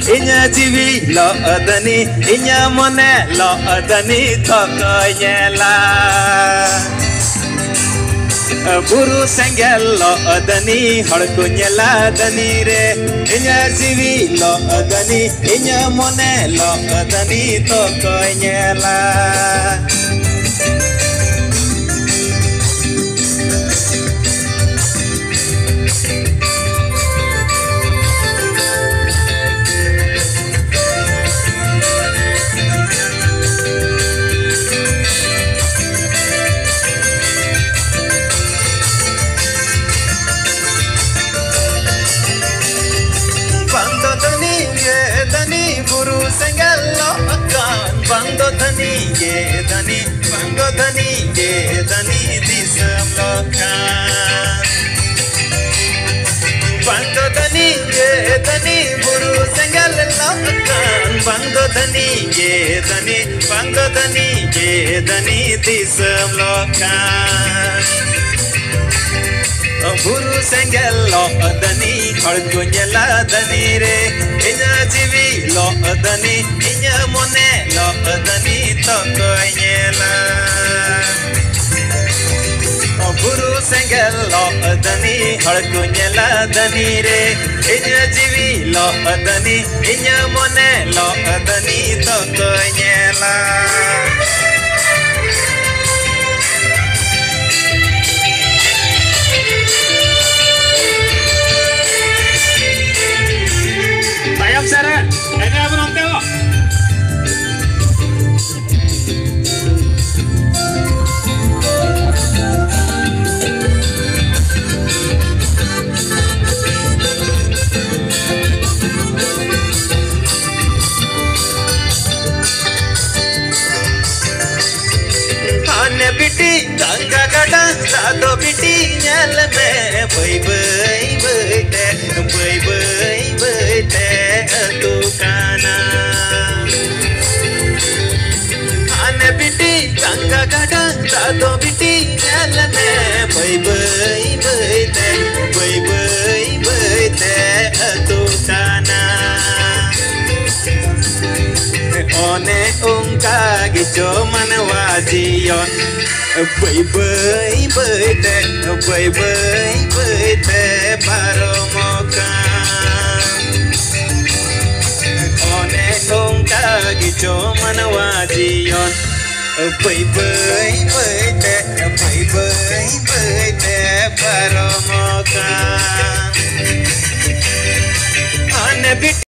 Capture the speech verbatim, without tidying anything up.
inya jiwi lo adani inya mone lo adani thokonyela buru senggel lo adani hadkunyela dani re inya jiwi lo adani inya mone lo adani thokonyela buru senggel lo akan bangdo dhani ye dhani bangdo dhani ye dhani disam lo kan bangdo dhani ye dhani buru senggel lo akan bangdo dhani ye dhani bangdo dhani ye dhani disam lo kan buru senggel lo adani khadkunyela dani re inya jiwi lo adani inya mone lo adani thokonyela buru senggel lo adani khadkunyela dani re inya jiwi lo adani inya mone lo adani thokonyela Sarah, ini apa nanti lo? Ane biti, tangga kadang, satu biti nyal me, boy boy boy te, boy boy boy te. Tukana ane biti tanga gada sado biti nyal me boy boy boy te boy boy boy te tukana one unka gijo manwajiyon boy boy boy te boy boy boy te paromoka gijo manwajiyon boy boy boy te boy boy boy te paromoka ane